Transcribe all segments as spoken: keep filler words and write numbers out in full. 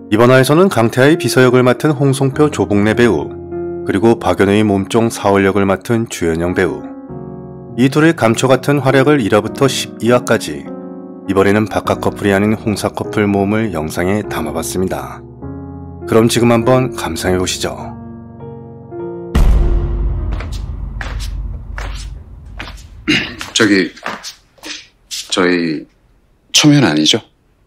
이번 화에서는 강태하의 비서 역을 맡은 홍송표 조복래 배우, 그리고 박연우의 몸종 사월 역을 맡은 주연영 배우, 이 둘의 감초 같은 활약을 일 화부터 십이 화까지 이번에는 박하 커플이 아닌 홍사 커플 모험을 영상에 담아봤습니다. 그럼 지금 한번 감상해보시죠. 저기 저희 초면 아니죠?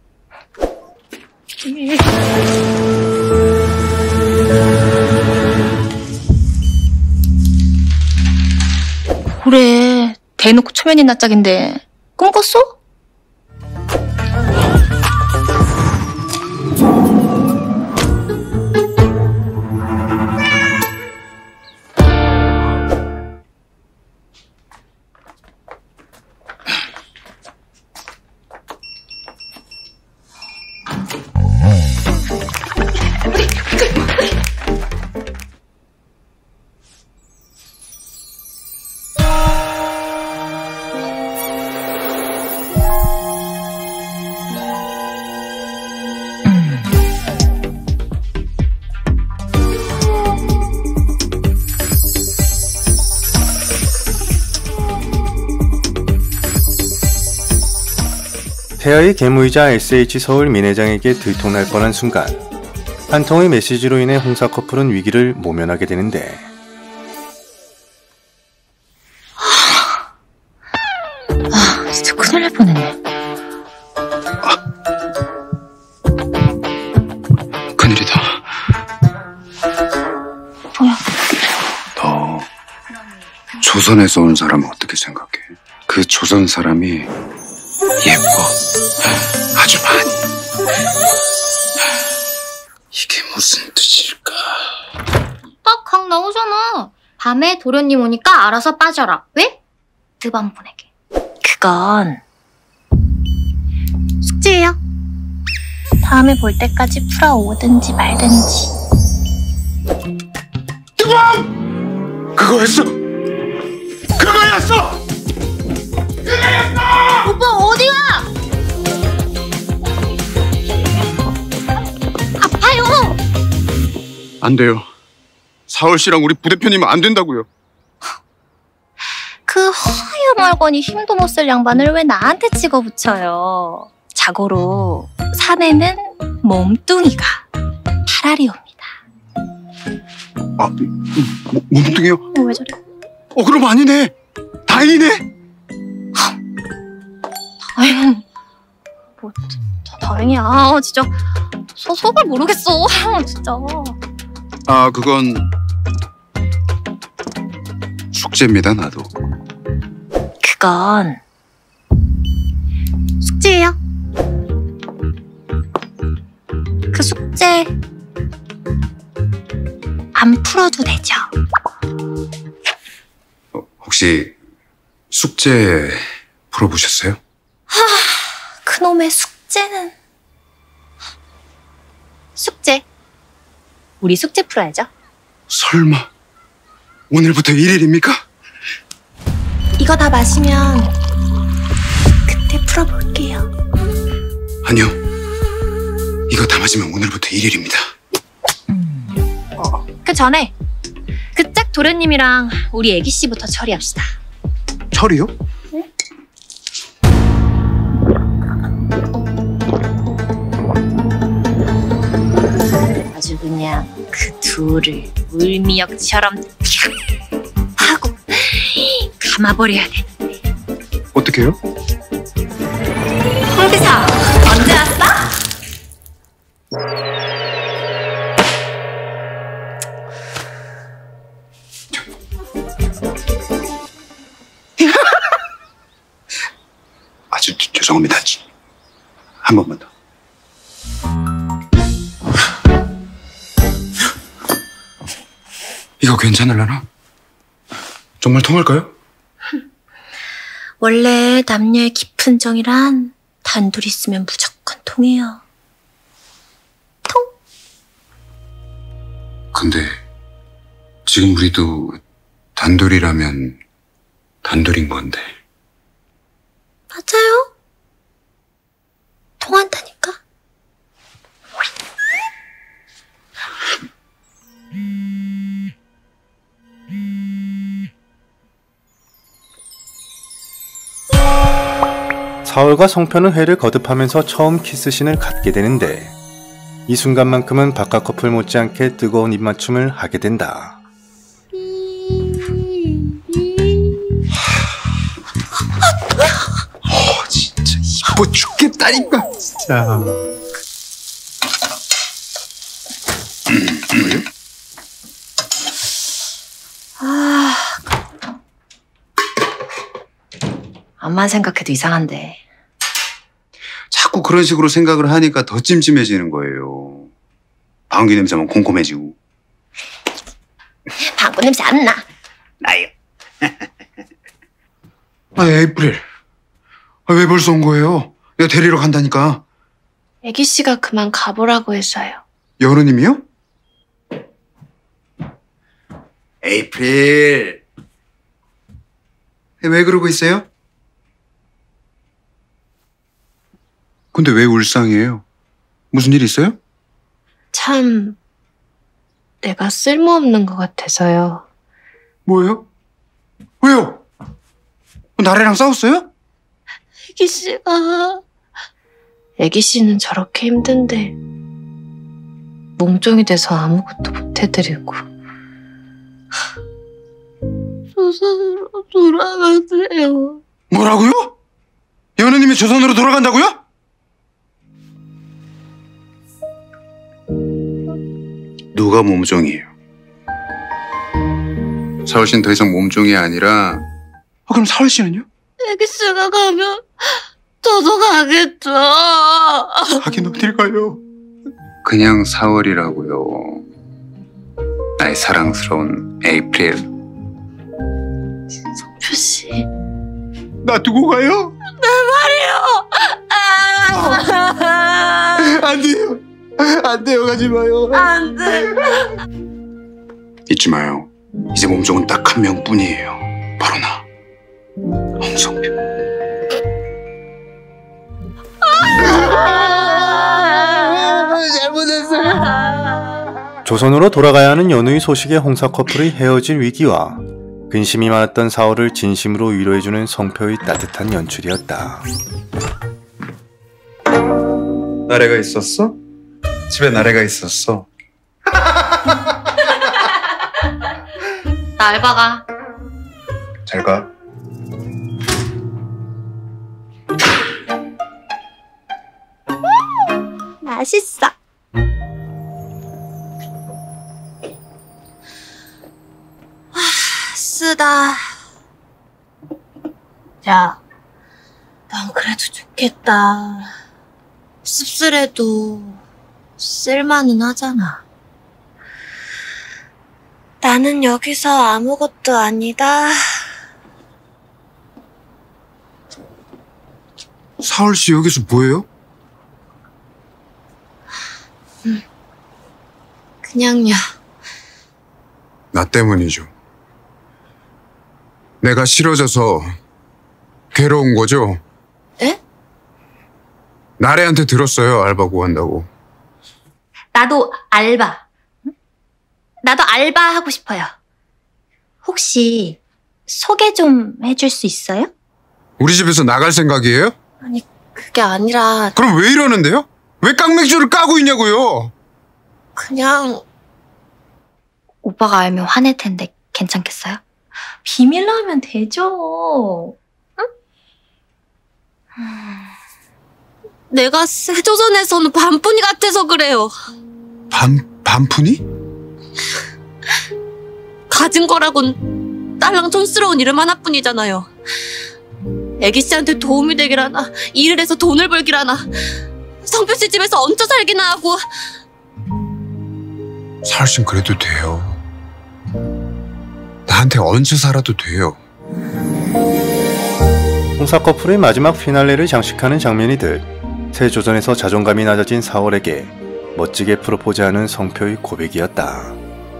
그래, 대놓고 초면인 낯짝인데 꿈 꿨어? 태하의 계무이자 에스에이치 서울 민회장에게 들통날 뻔한 순간, 한 통의 메시지로 인해 홍사 커플은 위기를 모면하게 되는데, 아, 진짜 큰일 날 뻔했네. 아, 큰일이다. 뭐야? 너 조선에서 온 사람 어떻게 생각해? 그 조선 사람이 예뻐. 아주 많이. 이게 무슨 뜻일까? 딱 각 나오잖아. 밤에 도련님 오니까 알아서 빠져라. 왜? 뜨밤 보내게. 그건 숙제예요. 다음에 볼 때까지 풀어오든지 말든지. 뜨밤! 그거였어! 그거였어! 오빠 어디가? 아파요. 안 돼요. 사월 씨랑 우리 부대표님은 안 된다고요. 그 허여 멀거니 힘도 못 쓸 양반을 왜 나한테 찍어 붙여요. 자고로 사내는 몸뚱이가 차라리 옵니다. 아, 뭐, 몸뚱이요? 어, 왜 저래? 어, 그럼 아니네. 다행이네. 다행. 뭐 다, 다행이야. 아, 진짜 소, 속을 모르겠어. 진짜. 아, 그건 숙제입니다, 나도. 그건 숙제예요. 그 숙제 안 풀어도 되죠? 어, 혹시 숙제 풀어보셨어요? 하, 그놈의 숙제는. 숙제. 우리 숙제 풀어야죠. 설마 오늘부터 일 일입니까? 이거 다 마시면 그때 풀어볼게요. 아니요. 이거 다 마시면 오늘부터 일 일입니다. 그 전에 그 짝 도련님이랑 우리 애기 씨부터 처리합시다. 철이요? 네? 아주 그냥 그 둘을 물미역처럼 탁 하고 감아버려야 돼. 어떻게 해요? 홍비서 언제 왔어? 아주 주, 죄송합니다. 한 번만 더. 이거 괜찮을라나? 정말 통할까요? 원래 남녀의 깊은 정이란 단둘이 있으면 무조건 통해요. 통. 근데 지금 우리도 단둘이라면 단둘인 건데. 맞아요. 통한다니까. 사월과 성표는 회를 거듭하면서 처음 키스신을 갖게 되는데 이 순간만큼은 바깥 커플 못지않게 뜨거운 입맞춤을 하게 된다. 어, 진짜 이뻐 죽겠다니까 진짜. 아, 암만 생각해도 이상한데. 자꾸 그런 식으로 생각을 하니까 더 찜찜해지는 거예요. 방귀 냄새만 콩콩해지고. 방구 냄새 안 나. 나요. 아, 에이프릴. 아, 왜 벌써 온 거예요? 내가 데리러 간다니까. 애기 씨가 그만 가보라고 해서요. 여우님이요? 에이프릴. 왜 그러고 있어요? 근데 왜 울상이에요? 무슨 일 있어요? 참, 내가 쓸모없는 것 같아서요. 뭐예요? 왜요? 나래랑 싸웠어요? 애기 씨가... 애기 씨는 저렇게 힘든데 몸종이 돼서 아무것도 못 해드리고. 조선으로 돌아가세요. 뭐라고요? 연우님이 조선으로 돌아간다고요? 누가 몸종이에요? 사월 씨는 더 이상 몸종이 아니라. 아, 그럼 사월 씨는요? 애기 씨가 가면 저도 가겠죠. 하긴 어딜 가요? 그냥 사월이라고요. 나의 사랑스러운 에이프릴. 성표 씨. 나 두고 가요? 내 말이요. 안 돼요. 안 돼요. 가지 마요. 안 돼. 잊지 마요. 이제 몸종은 딱 한 명뿐이에요. 바로 나. 홍성표. 잘못했어요. 조선으로 돌아가야 하는 연우의 소식에 홍사 커플의 헤어질 위기와 근심이 많았던 사월을 진심으로 위로해주는 성표의 따뜻한 연출이었다. 나래가 있었어? 집에 나래가 있었어. 나 알바가. 잘 가. 맛있어. 쓰다. 야, 넌 그래도 좋겠다. 씁쓸해도 쓸만은 하잖아. 나는 여기서 아무것도 아니다. 사월 씨 여기서 뭐해요? 그냥요. 나 때문이죠. 내가 싫어져서 괴로운 거죠? 에? 나래한테 들었어요. 알바 구한다고. 나도 알바. 나도 알바 하고 싶어요. 혹시 소개 좀 해줄 수 있어요? 우리 집에서 나갈 생각이에요? 아니, 그게 아니라 그럼 왜 이러는데요? 왜 깡맥주를 까고 있냐고요? 그냥 오빠가 알면 화낼 텐데 괜찮겠어요? 비밀로 하면 되죠. 응? 내가 세조선에서는 반푼이 같아서 그래요. 반, 반푼이? 가진 거라곤 딸랑 촌스러운 이름 하나뿐이잖아요. 애기 씨한테 도움이 되기라나, 일을 해서 돈을 벌기라나, 성표 씨 집에서 얹혀 살기나 하고. 사월씨는 그래도 돼요. 나한테 얹혀 살아도 돼요. 홍사 커플의 마지막 피날레를 장식하는 장면이듯 세조선에서 자존감이 낮아진 사월에게 멋지게 프로포즈하는 성표의 고백이었다.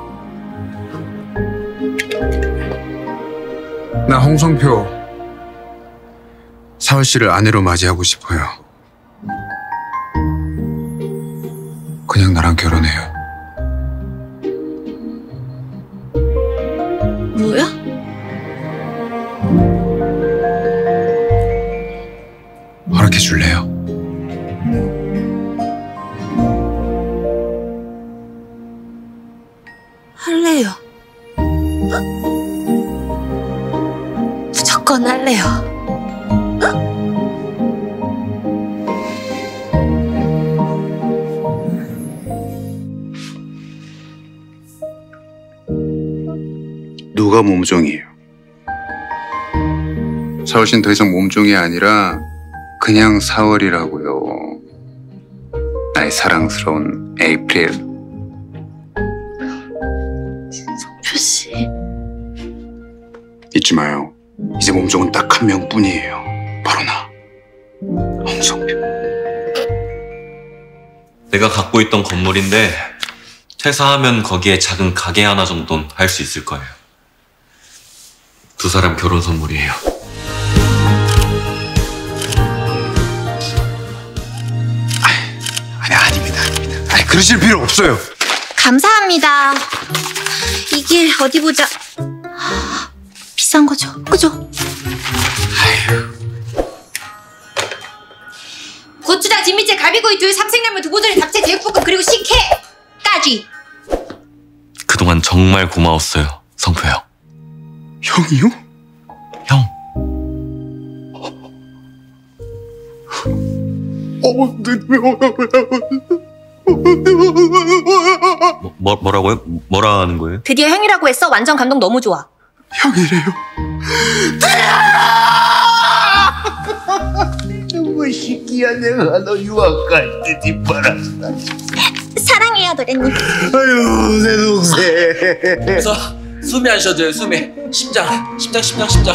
나 홍성표 사월씨를 아내로 맞이하고 싶어요. 그냥 나랑 결혼해요. 뭐야? 해요. 할래요. 무조건 할래요. 누가 몸종이에요? 사월 씨는 더 이상 몸종이 아니라 그냥 사월이라고요. 나의 사랑스러운 에이프릴. 성표씨. 잊지 마요. 이제 몸종은 딱 한 명뿐이에요. 바로 나. 홍성표. 내가 갖고 있던 건물인데 퇴사하면 거기에 작은 가게 하나 정도는 할 수 있을 거예요. 두 사람 결혼 선물이에요. 아니, 아닙니다, 아닙니다. 아니, 그러실 필요 없어요. 감사합니다. 이게 어디 보자. 비싼 거죠, 그죠? 고추장, 진미채, 갈비구이 둘, 삼색라면, 두부조리, 잡채, 제육볶음, 그리고 식혜까지. 그동안 정말 고마웠어요, 성표 형. 형이요? 형. 어, 뭐, 뭐, 뭐라고요? 뭐라 하는 거예요? 드디어 형이라고 했어. 완전 감동 너무 좋아. 형이래요. 너무 시기야. 내가 너 유학 갈 때 뒷바라지다. 사랑해요, 도련님. 아유, 내 동생. 그래서 숨이 안 쉬어져요. 숨이. 심장, 심장, 심장, 심장.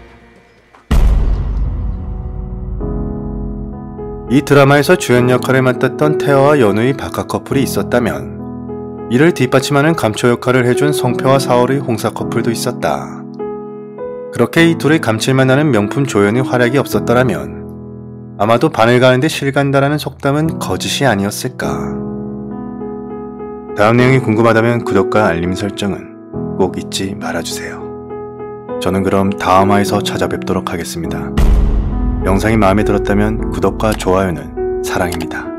이 드라마에서 주연 역할을 맡았던 태화와 연우의 박하 커플이 있었다면 이를 뒷받침하는 감초 역할을 해준 성표와 사월의 홍사 커플도 있었다. 그렇게 이 둘의 감칠맛 나는 명품 조연의 활약이 없었더라면 아마도 바늘 가는데 실 간다라는 속담은 거짓이 아니었을까. 다음 내용이 궁금하다면 구독과 알림 설정은 꼭 잊지 말아주세요. 저는 그럼 다음 화에서 찾아뵙도록 하겠습니다. 영상이 마음에 들었다면 구독과 좋아요는 사랑입니다.